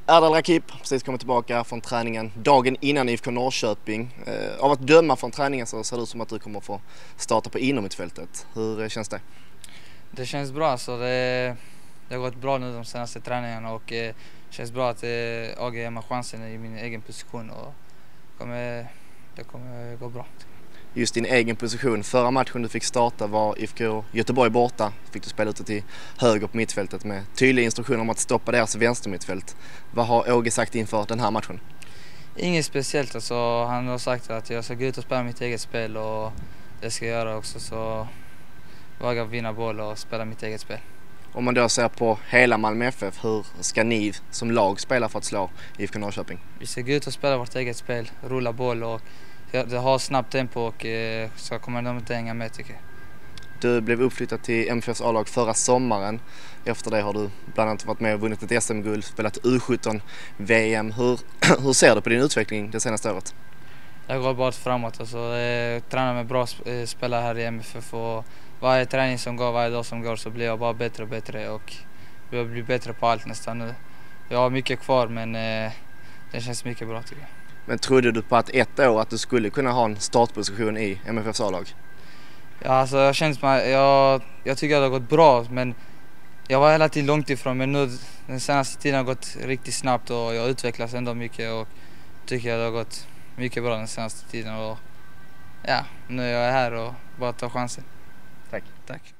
Erdal Rakip precis kommit tillbaka från träningen dagen innan IFK Norrköping. Av att döma från träningen så ser det ut som att du kommer få starta på inomhutfältet. Hur känns det? Det känns bra. Så det har gått bra nu de senaste träningarna och det känns bra att AG ger mig chansen i min egen position och det kommer gå bra. Just din egen position. Förra matchen du fick starta var IFK Göteborg borta. Fick du spela ute till höger på mittfältet med tydliga instruktioner om att stoppa deras vänstermittfält. Vad har Åge sagt inför den här matchen? Inget speciellt. Alltså, han har sagt att jag ska gå ut och spela mitt eget spel och det ska jag göra också. Så våga vinna boll och spela mitt eget spel. Om man då ser på hela Malmö FF, hur ska ni som lag spela för att slå IFK Norrköping? Vi ska gå ut och spela vårt eget spel, rulla boll och det har snabbt tempo och så kommer de inte hänga med tycker jag. Du blev uppflyttad till MFFs A-lag förra sommaren. Efter det har du bland annat varit med och vunnit ett SM-guld, spelat U17-VM. Hur ser du på din utveckling det senaste året? Jag går bara framåt. Alltså, jag tränar med bra spelare här i MFF och varje träning som går, varje dag som går så blir jag bara bättre och bättre och jag blir bättre på allt nästan nu. Jag har mycket kvar men det känns mycket bra tycker jag. Men trodde du på att ett år att du skulle kunna ha en startposition i MFFs A-lag? Ja, alltså jag tycker att det har gått bra men jag var hela tiden långt ifrån men nu den senaste tiden har gått riktigt snabbt och jag utvecklas ändå mycket och tycker att det har gått mycket bra den senaste tiden och ja, nu är jag här och bara tar chansen. Tack.